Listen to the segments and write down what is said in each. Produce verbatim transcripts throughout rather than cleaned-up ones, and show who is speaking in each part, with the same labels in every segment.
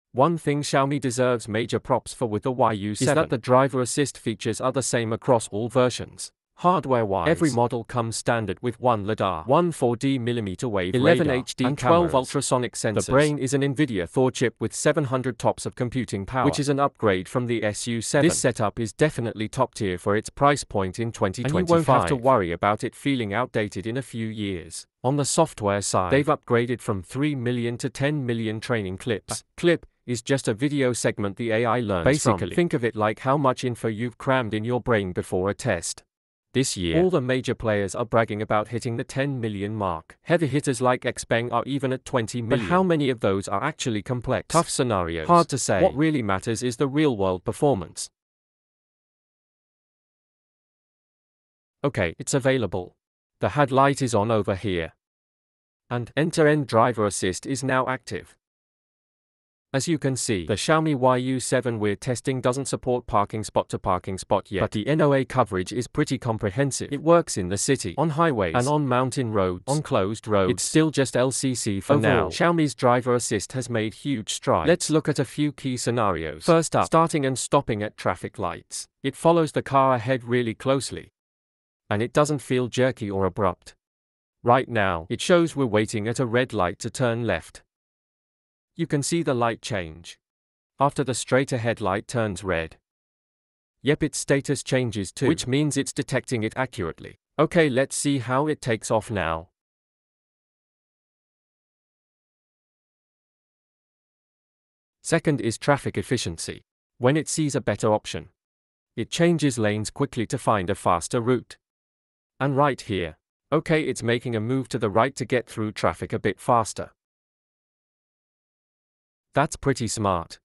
Speaker 1: One thing Xiaomi deserves major props for with the Y U seven is that the driver assist features are the same across all versions. Hardware-wise, every model comes standard with one LiDAR, one four D millimeter wave
Speaker 2: eleven
Speaker 1: radar,
Speaker 2: H D
Speaker 1: and twelve
Speaker 2: cameras.
Speaker 1: ultrasonic sensors.
Speaker 2: The brain
Speaker 1: is an NVIDIA Thor chip with seven hundred tops of computing power, which is an upgrade from the Y U seven. This setup is definitely top tier for its price point in twenty twenty-five. And you won't have to worry about it feeling outdated in a few years. On the software side, they've upgraded from three million to ten million training clips. A clip is just a video segment the A I learns Basically, from. Think of it like how much info you've crammed in your brain before a test. This year, all the major players are bragging about hitting the ten million mark. Heavy hitters like Xpeng are even at twenty million. But how many of those are actually complex? Tough scenarios. Hard to say. What really matters is the real-world performance. Okay, it's available. The headlight is on over here. And end-to-end driver assist is now active. As you can see, the Xiaomi Y U seven we're testing doesn't support parking spot to parking spot yet, but the N O A coverage is pretty comprehensive. It works in the city, on highways, and on mountain roads. On closed roads, it's still just L C C for Overall, now. Xiaomi's driver assist has made huge strides. Let's look at a few key scenarios. First up, starting and stopping at traffic lights. It follows the car ahead really closely, and it doesn't feel jerky or abrupt. Right now, it shows we're waiting at a red light to turn left. You can see the light change after the straight ahead light turns red. Yep, its status changes too, which means it's detecting it accurately. Okay, let's see how it takes off now. Second is traffic efficiency. When it sees a better option, it changes lanes quickly to find a faster route. And right here, okay, it's making a move to the right to get through traffic a bit faster. That's pretty smart.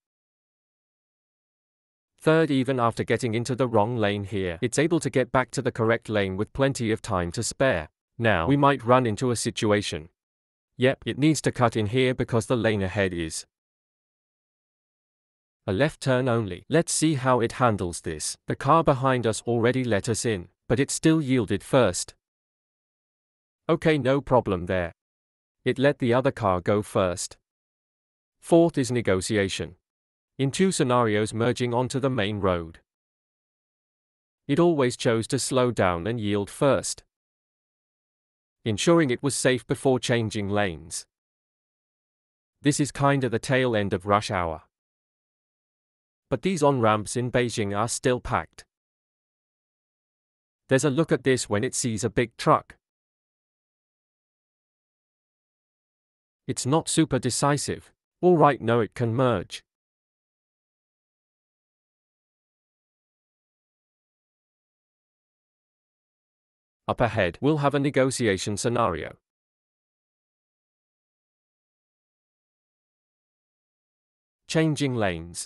Speaker 1: Third, even after getting into the wrong lane here, it's able to get back to the correct lane with plenty of time to spare. Now, we might run into a situation. Yep, it needs to cut in here because the lane ahead is a left turn only. Let's see how it handles this. The car behind us already let us in, but it still yielded first. Okay, no problem there. It let the other car go first. Fourth is negotiation. In two scenarios merging onto the main road, it always chose to slow down and yield first, ensuring it was safe before changing lanes. This is kinda the tail end of rush hour. But these on-ramps in Beijing are still packed. There's a look at this when it sees a big truck. It's not super decisive. Alright, no, it can merge. Up ahead, we'll have a negotiation scenario. Changing lanes.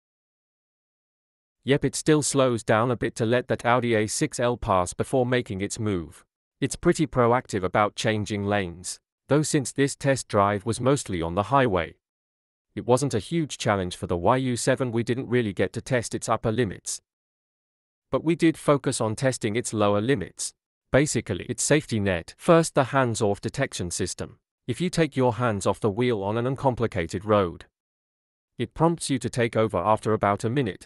Speaker 1: Yep, it still slows down a bit to let that Audi A six L pass before making its move. It's pretty proactive about changing lanes, though since this test drive was mostly on the highway, it wasn't a huge challenge for the Y U seven. We didn't really get to test its upper limits, but we did focus on testing its lower limits. Basically, its safety net. First, the hands-off detection system. If you take your hands off the wheel on an uncomplicated road, it prompts you to take over after about a minute.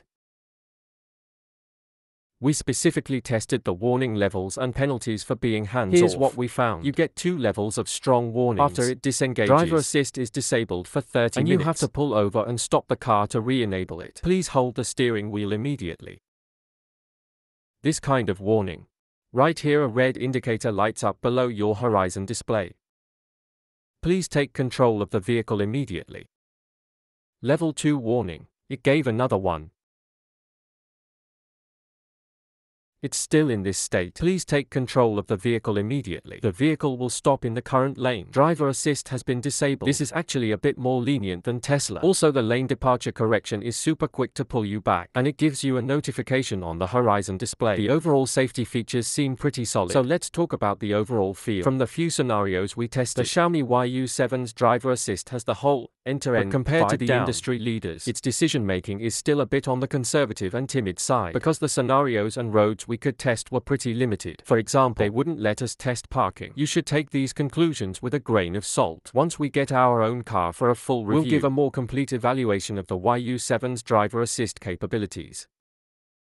Speaker 1: We specifically tested the warning levels and penalties for being hands-off. Here's what we found. You get two levels of strong warnings. After it disengages, driver assist is disabled for thirty minutes. And you have to pull over and stop the car to re-enable it. Please hold the steering wheel immediately. This kind of warning. Right here, a red indicator lights up below your horizon display. Please take control of the vehicle immediately. Level two warning. It gave another one. It's still in this state. Please take control of the vehicle immediately. The vehicle will stop in the current lane. Driver assist has been disabled. This is actually a bit more lenient than Tesla. Also, the lane departure correction is super quick to pull you back, and it gives you a notification on the horizon display. The overall safety features seem pretty solid. So let's talk about the overall feel. From the few scenarios we tested, the Xiaomi Y U seven's driver assist has the whole Enter N. But compared to the down. industry leaders, its decision-making is still a bit on the conservative and timid side, because the scenarios and roads we could test were pretty limited. For example, they wouldn't let us test parking. You should take these conclusions with a grain of salt. Once we get our own car for a full review, we'll give a more complete evaluation of the Y U seven's driver assist capabilities.